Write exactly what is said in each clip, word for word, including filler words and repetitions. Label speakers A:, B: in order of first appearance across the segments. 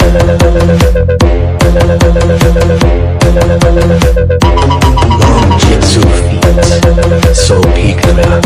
A: Long jitsu feet, so pigana.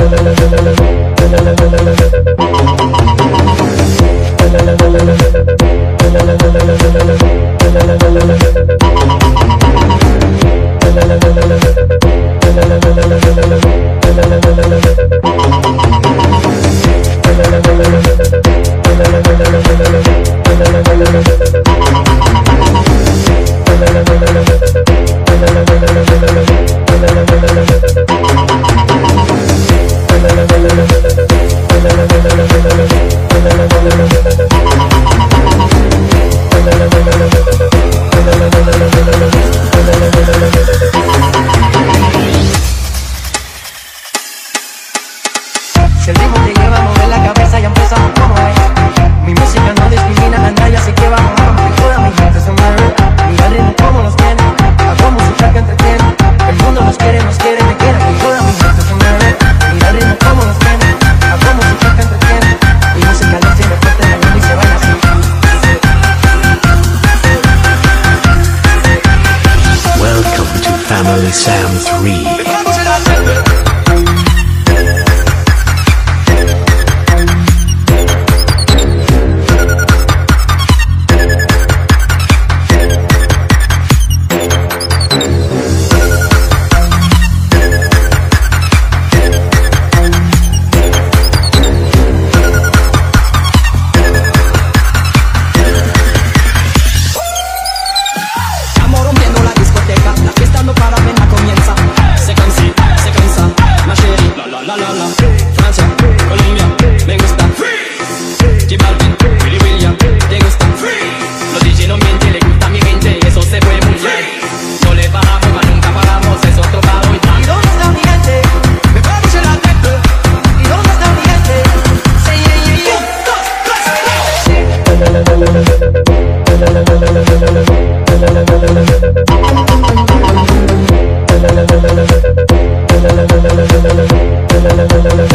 B: Si el ritmo te lleva a mover la cabeza, ya empezamos como es. Mi música no discrimina a nadie, así que vamos, vamos. Y toda mi gente se mueve. Mira el ritmo como los tiene. Hago música que entretiene. El mundo nos quiere, nos quiere, me quiere. Y toda mi gente se mueve. Mira el ritmo como los tiene. Hago música que entretiene. Mi música los tiene fuerte en el mundo y se baila así.
A: Welcome to Family Sam three.
B: Francia, Colombia, me gusta J Balvin, Willy William, te gusta los D J no mienten, le gusta a mi gente. Eso se fue muy bien. No le bajamos, mas nunca paramos. Es otro palo y pan. ¿Y dónde está mi gente? Me vamos en la tecla. ¿Y dónde está mi gente? Say yeah, yeah, yeah. Un, dos, tres.